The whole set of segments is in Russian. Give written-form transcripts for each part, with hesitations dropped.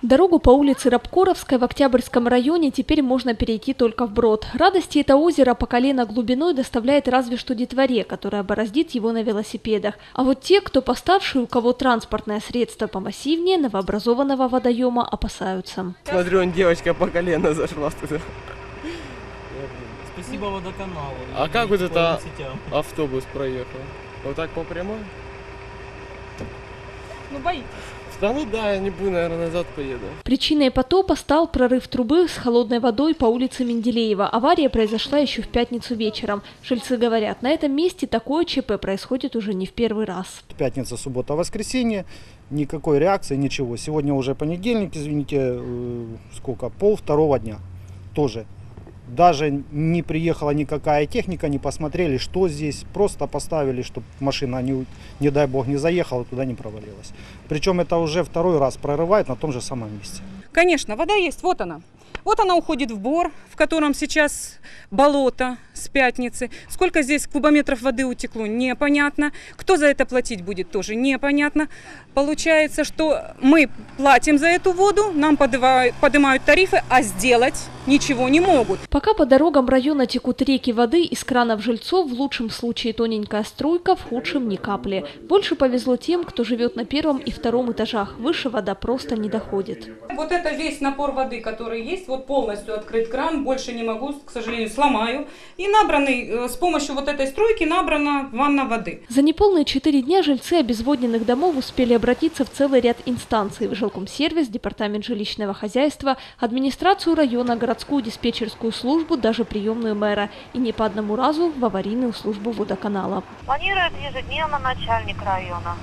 Дорогу по улице Рабкоровской в Октябрьском районе теперь можно перейти только вброд. Радости это озеро по колено глубиной доставляет разве что детворе, которая бороздит его на велосипедах. А вот те, кто постарше, у кого транспортное средство помассивнее, новообразованного водоема опасаются. Смотрю, девочка по колено зашла туда. Спасибо водоканалу. А как вот это автобус проехал? Вот так по прямой? Ну, боитесь. Да ну да, я не буду, наверное, назад поеду. Причиной потопа стал прорыв трубы с холодной водой по улице Менделеева. Авария произошла еще в пятницу вечером. Жильцы говорят, на этом месте такое ЧП происходит уже не в первый раз. Пятница, суббота, воскресенье. Никакой реакции, ничего. Сегодня уже понедельник, извините, сколько? 1:30 дня. Тоже. Даже не приехала никакая техника, не посмотрели, что здесь. Просто поставили, чтобы машина, не дай бог, не заехала, туда не провалилась. Причем это уже второй раз прорывает на том же самом месте. Конечно, вода есть, вот она. Вот она уходит в бор, в котором сейчас болото с пятницы. Сколько здесь кубометров воды утекло, непонятно. Кто за это платить будет, тоже непонятно. Получается, что мы платим за эту воду, нам поднимают тарифы, а сделать ничего не могут. Пока по дорогам района текут реки воды, из кранов жильцов в лучшем случае тоненькая струйка, в худшем ни капли. Больше повезло тем, кто живет на первом и втором этажах. Выше вода просто не доходит. Вот это весь напор воды, который есть. Вот полностью открыт кран, больше не могу, к сожалению, сломаю. И набранный, с помощью вот этой струйки набрана ванна воды. За неполные 4 дня жильцы обезводненных домов успели обратиться в целый ряд инстанций: в жилкомсервис, департамент жилищного хозяйства, администрацию района, городскую диспетчерскую службу, даже приемную мэра. И не по одному разу в аварийную службу водоканала. Планирует ежедневно начальник района.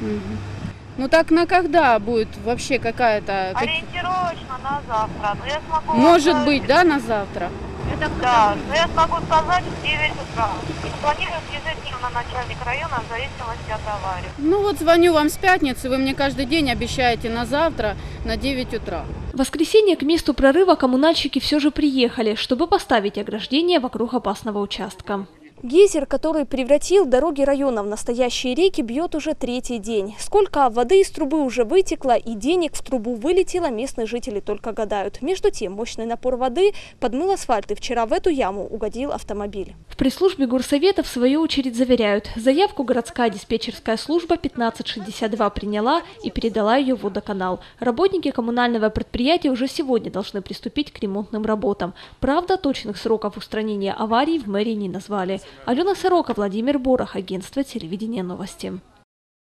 Ну так на когда будет вообще какая-то... Ориентировочно на завтра. Но я смогу Может сказать, быть, да, на завтра? да, но я смогу сказать в 9 утра. Планирует ежедневно начальник района в зависимости от аварии. Ну вот звоню вам с пятницы, вы мне каждый день обещаете на завтра на 9 утра. В воскресенье к месту прорыва коммунальщики все же приехали, чтобы поставить ограждение вокруг опасного участка. Гейзер, который превратил дороги района в настоящие реки, бьет уже 3-й день. Сколько воды из трубы уже вытекло и денег в трубу вылетело, местные жители только гадают. Между тем, мощный напор воды подмыл асфальт, и вчера в эту яму угодил автомобиль. В пресс-службе горсовета в свою очередь заверяют, заявку городская диспетчерская служба 1562 приняла и передала ее в водоканал. Работники коммунального предприятия уже сегодня должны приступить к ремонтным работам. Правда, точных сроков устранения аварий в мэрии не назвали. Алена Сорока, Владимир Борох, агентство телевидения новости.